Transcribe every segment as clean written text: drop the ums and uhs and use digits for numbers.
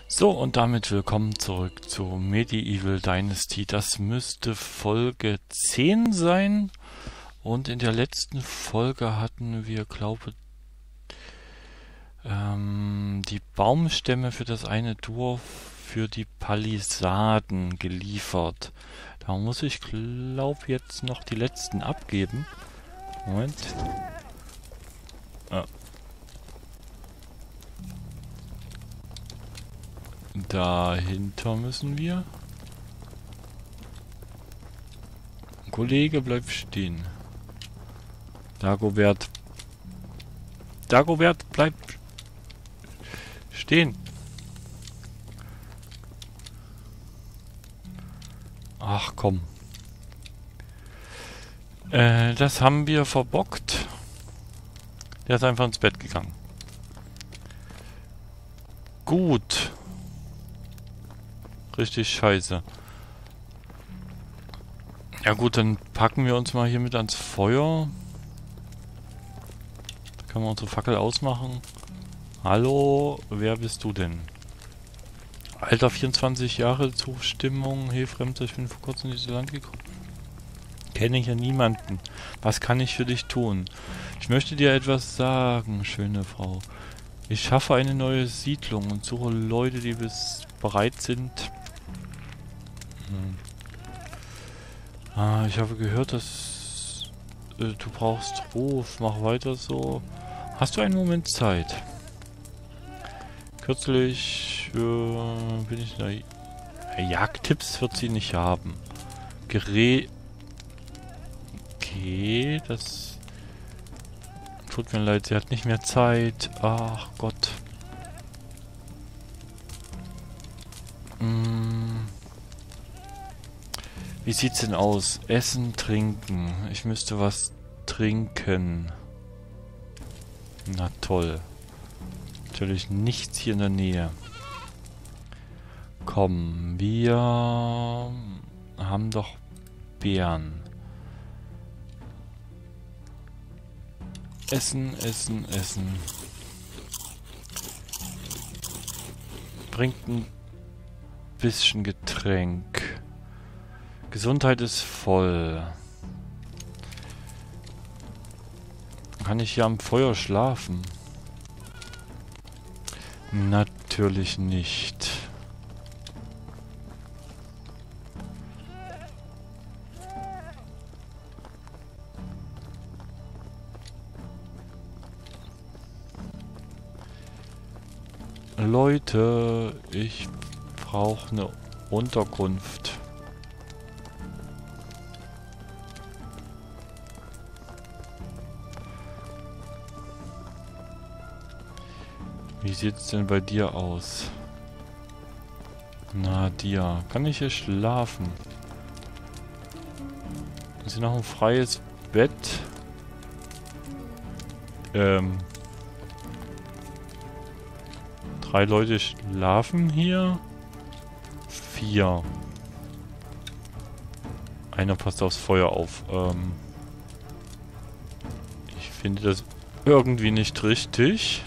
So, und damit willkommen zurück zu Medieval Dynasty. Das müsste Folge 10 sein. Und in der letzten Folge hatten wir, glaube die Baumstämme für das eine Dorf für die Palisaden geliefert. Da muss ich, glaube jetzt noch die letzten abgeben. Moment. Dahinter müssen wir. Kollege, bleib stehen. Dagobert. Dagobert, bleib stehen. Ach komm. Das haben wir verbockt. Der ist einfach ins Bett gegangen. Gut. Richtig scheiße. Ja gut, dann packen wir uns mal hier mit ans Feuer. Da können wir unsere Fackel ausmachen. Hallo, wer bist du denn? Alter, 24 Jahre Zustimmung. Hey Fremder, ich bin vor kurzem in dieses Land gekommen. Kenne ich ja niemanden. Was kann ich für dich tun? Ich möchte dir etwas sagen, schöne Frau. Ich schaffe eine neue Siedlung und suche Leute, die bereit sind. Ich habe gehört, dass du brauchst Ruf. Mach weiter so. Hast du einen Moment Zeit? Kürzlich bin ich in der Jagdtipps wird sie nicht haben. Okay, das tut mir leid, sie hat nicht mehr Zeit. Ach Gott. Wie sieht's denn aus? Essen, trinken. Ich müsste was trinken. Na toll. Natürlich nichts hier in der Nähe. Komm, wir haben doch Beeren. Essen, essen, essen. Bringt ein bisschen Getränk. Gesundheit ist voll. Kann ich hier am Feuer schlafen? Natürlich nicht. Leute, ich brauche eine Unterkunft. Wie sieht's denn bei dir aus? Nadia, kann ich hier schlafen? Ist hier noch ein freies Bett? 3 Leute schlafen hier? 4. Einer passt aufs Feuer auf. Ich finde das irgendwie nicht richtig.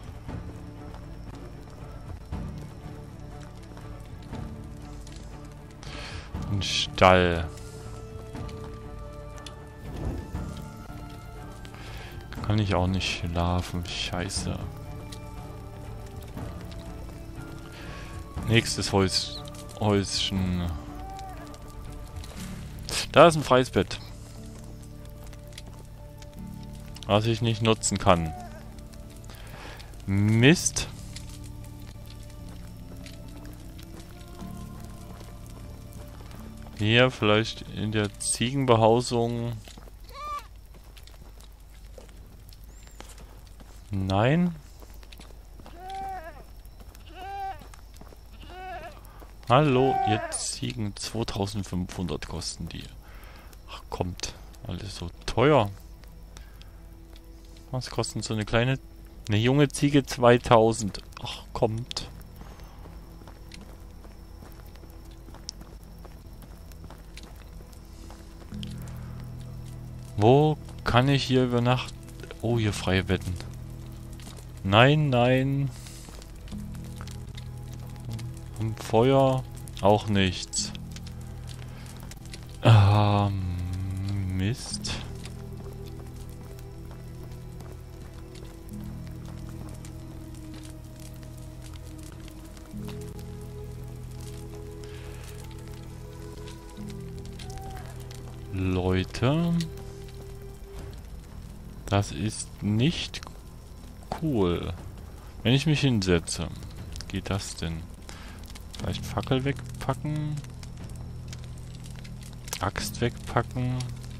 Ein Stall. Kann ich auch nicht schlafen. Scheiße. Nächstes Häuschen. Da ist ein freies Bett. Was ich nicht nutzen kann. Mist. Hier vielleicht in der Ziegenbehausung. Nein. Hallo, ihr Ziegen. 2500 kosten die. Ach, kommt. Alles so teuer. Was kostet so eine junge Ziege? 2000. Ach, kommt. Wo kann ich hier übernachten? Oh, hier freie Betten. Nein, nein. Und Feuer auch nichts. Mist. Leute, das ist nicht cool. Wenn ich mich hinsetze, geht das denn? Vielleicht Fackel wegpacken? Axt wegpacken?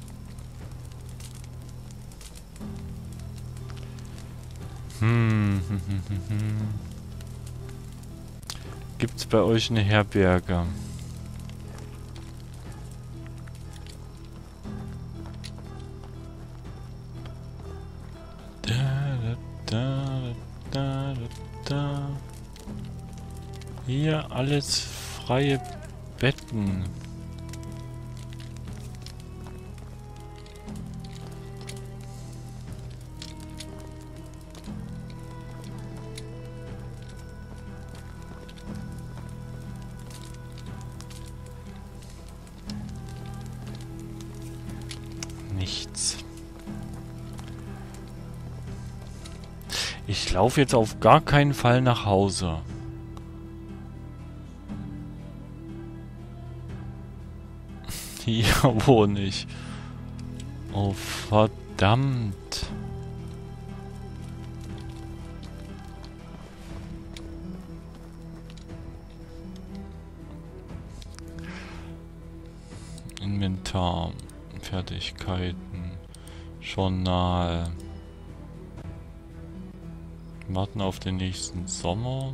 Gibt's bei euch eine Herberge? Hier alles freie Betten. Nichts. Ich laufe jetzt auf gar keinen Fall nach Hause. Hier wohne ich. Oh, verdammt. Inventar. Fertigkeiten. Journal. Warten auf den nächsten Sommer.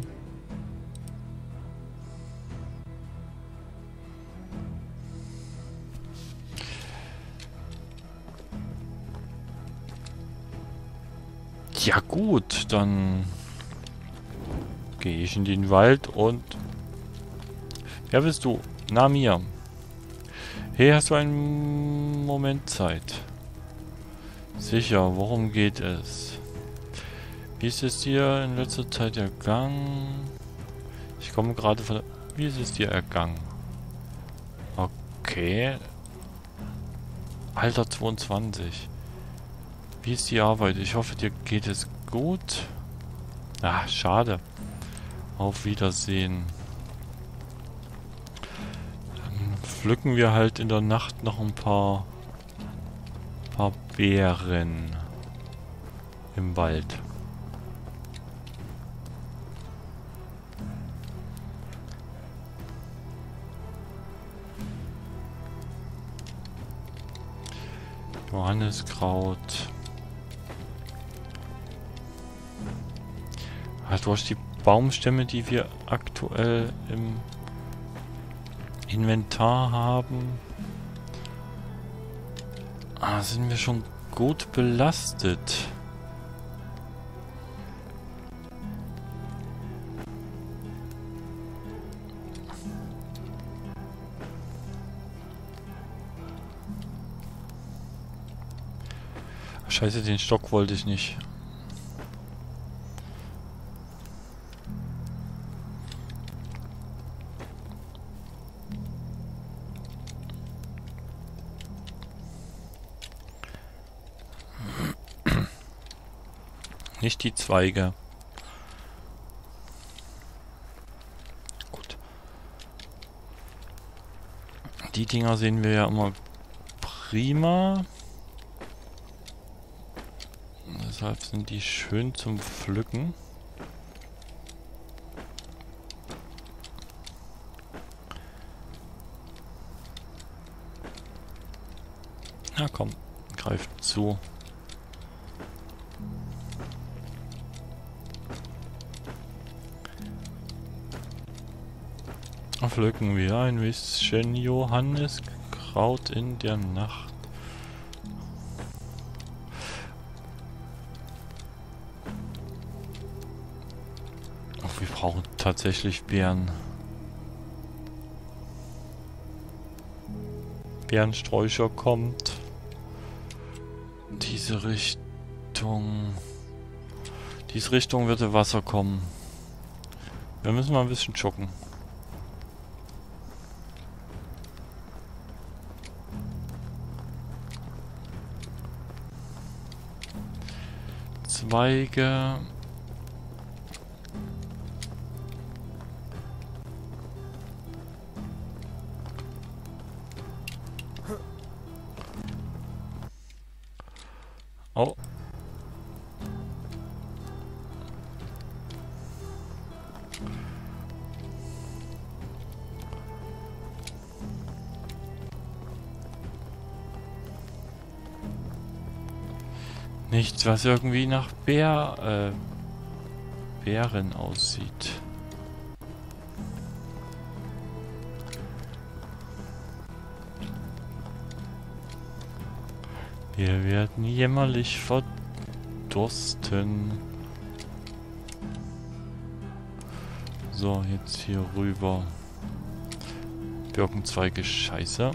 Ja gut, dann gehe ich in den Wald und... Wer bist du? Na mir. Hey, hast du einen Moment Zeit? Sicher, worum geht es? Wie ist es dir in letzter Zeit ergangen? Ich komme gerade von... Wie ist es dir ergangen? Okay. Alter 22. Wie ist die Arbeit? Ich hoffe, dir geht es gut. Ah, schade. Auf Wiedersehen. Dann pflücken wir halt in der Nacht noch ein paar Beeren im Wald. Johanniskraut. Durch die Baumstämme, die wir aktuell im Inventar haben, sind wir schon gut belastet. Scheiße, den Stock wollte ich nicht. Nicht die Zweige. Gut. Die Dinger sehen wir ja immer prima. Deshalb sind die schön zum Pflücken. Na komm, greift zu. Pflücken wir ein bisschen Johanniskraut in der Nacht. Oh, wir brauchen tatsächlich Beeren. Beerensträucher kommt. Diese Richtung. Diese Richtung wird Wasser kommen. Wir müssen mal ein bisschen joggen. Zweige. Oh. Nichts, was irgendwie nach Bären aussieht. Wir werden jämmerlich verdursten. So, jetzt hier rüber. Birkenzweige, scheiße.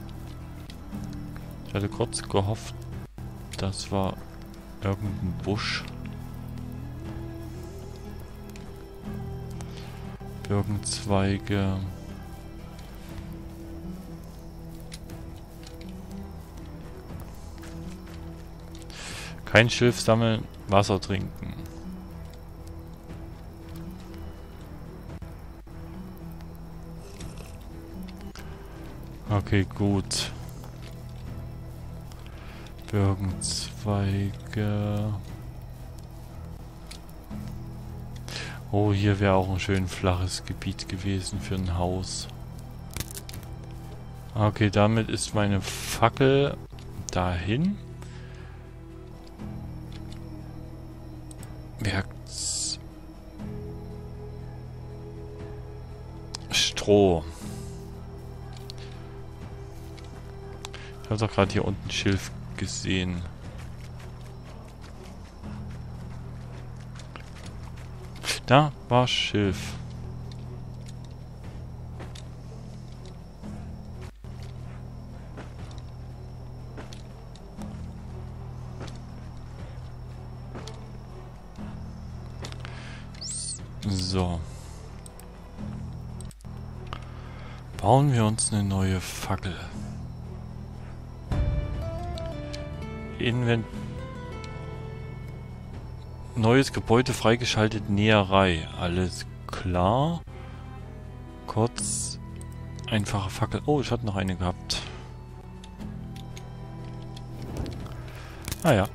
Ich hatte kurz gehofft, das war irgendein Busch. Birkenzweige. Kein Schilf sammeln, Wasser trinken. Okay, gut. Birkenzweige. Oh, hier wäre auch ein schön flaches Gebiet gewesen für ein Haus. Okay, damit ist meine Fackel dahin. Stroh. Ich habe doch gerade hier unten Schilf gesehen. Da war Schilf. So. Bauen wir uns eine neue Fackel. Neues Gebäude freigeschaltet, Näherei. Alles klar. Kurz. Einfache Fackel. Oh, ich hatte noch eine gehabt. Ah ja.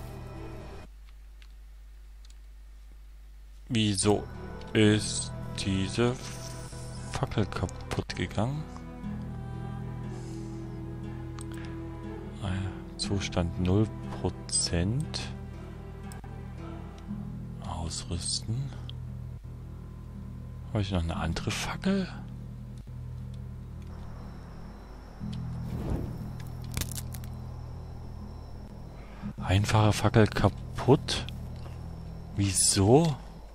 Wieso ist diese Fackel kaputt gegangen? Zustand 0%. Ausrüsten. Habe ich noch eine andere Fackel? Einfache Fackel kaputt? Wieso?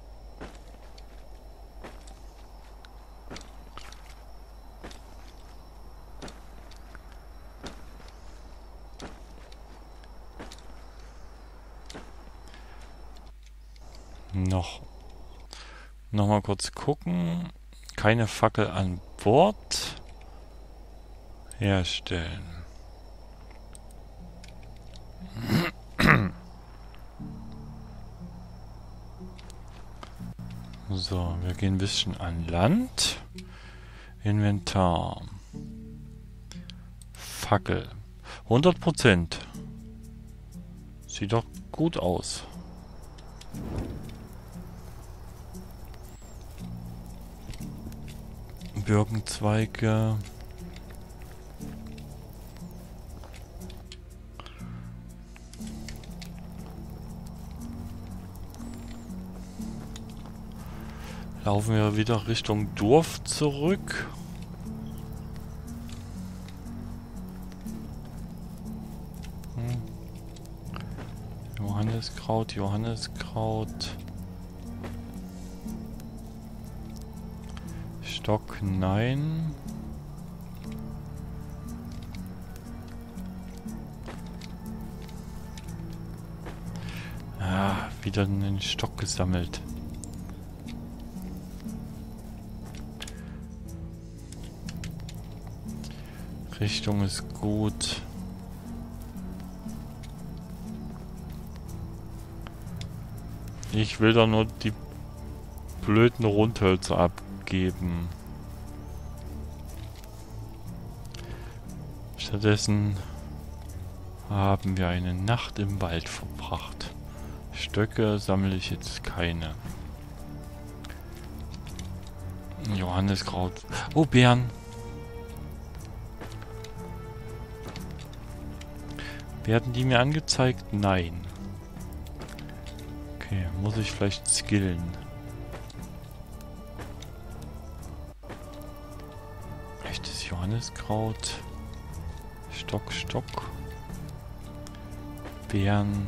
Noch mal kurz gucken. Keine Fackel an Bord. Herstellen. So, wir gehen ein bisschen an Land. Inventar. Fackel. 100%. Sieht doch gut aus. Birkenzweige. Laufen wir wieder Richtung Dorf zurück. Johanniskraut, Johanniskraut. Stock, nein. Ah, wieder einen Stock gesammelt. Richtung ist gut. Ich will doch nur die blöden Rundhölzer abgeben. Stattdessen haben wir eine Nacht im Wald verbracht. Stöcke sammle ich jetzt keine. Johanniskraut. Oh, Beeren. Werden die mir angezeigt? Nein. Okay, muss ich vielleicht skillen. Echtes Johanniskraut. Stock. Beeren.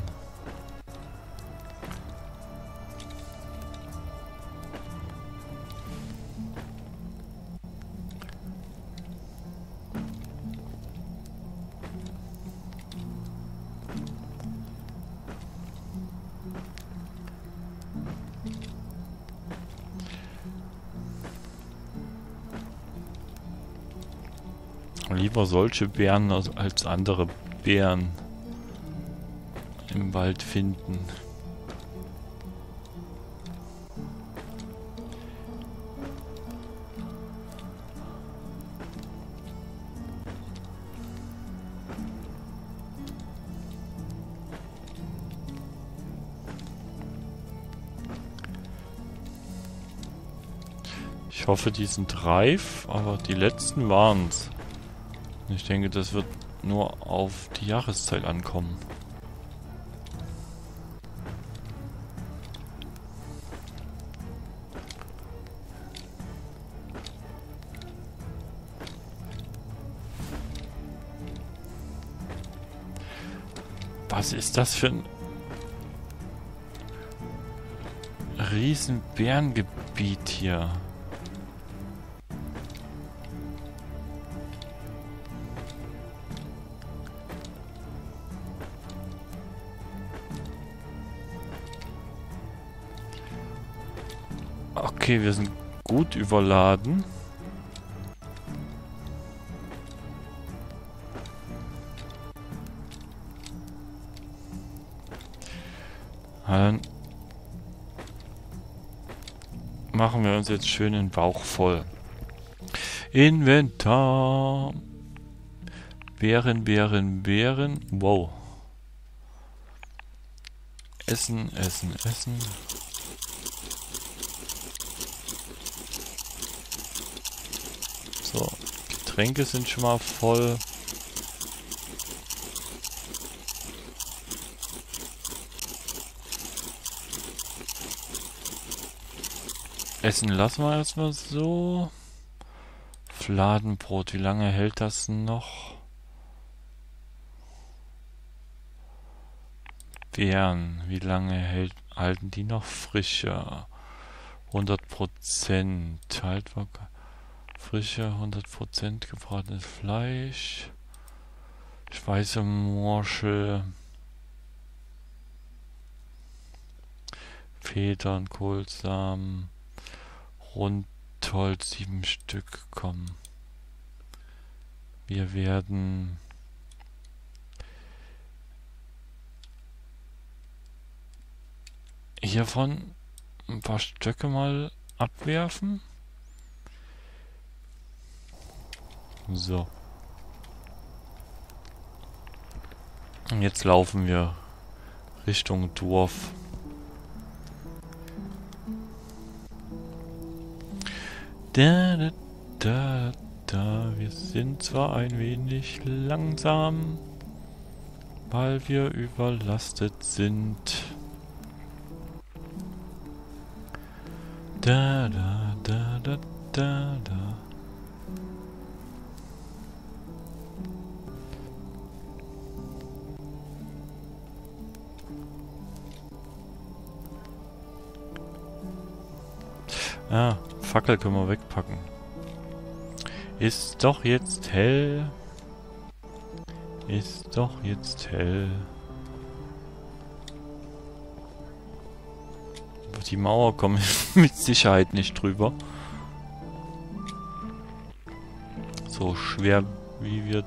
Lieber solche Beeren als andere Beeren im Wald finden. Ich hoffe, die sind reif, aber die letzten waren's. Ich denke, das wird nur auf die Jahreszeit ankommen. Was ist das für ein riesen Bärengebiet hier? Okay, wir sind gut überladen. Dann machen wir uns jetzt schön den Bauch voll. Inventar. Beeren. Wow. Essen. So, Getränke sind schon mal voll. Essen lassen wir erstmal so. Fladenbrot, wie lange hält das noch? Beeren, wie lange halten die noch frischer? 100% Haltbarkeit. Frische, 100% gebratenes Fleisch. Schweißemorschel. Federn, Kohlsamen. Rundholz, 7 Stück, kommen. Wir werden hiervon ein paar Stöcke mal abwerfen. So. Und jetzt laufen wir Richtung Dorf. Wir sind zwar ein wenig langsam, weil wir überlastet sind. Ah, Fackel können wir wegpacken. Ist doch jetzt hell. Ist doch jetzt hell. Über die Mauer kommen wir mit Sicherheit nicht drüber. So schwer wie wir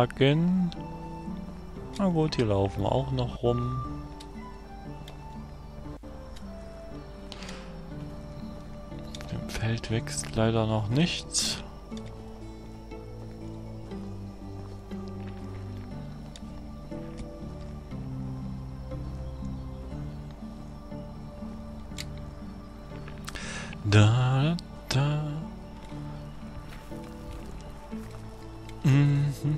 tragen. Na gut, hier laufen wir auch noch rum. Feld wächst leider noch nichts. Da, da. Mhm.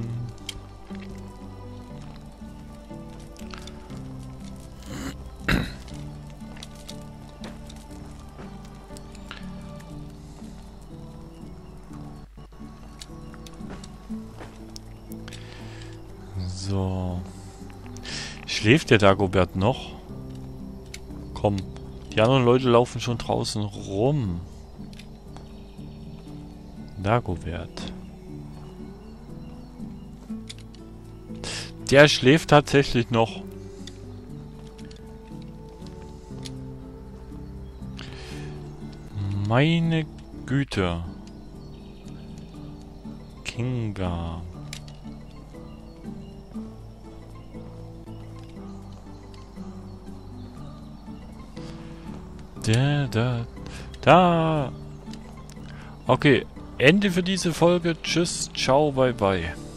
So. Schläft der Dagobert noch? Komm. Die anderen Leute laufen schon draußen rum. Dagobert. Der schläft tatsächlich noch. Meine Güte. Kinga. Da. Okay, Ende für diese Folge. Tschüss, ciao, bye, bye.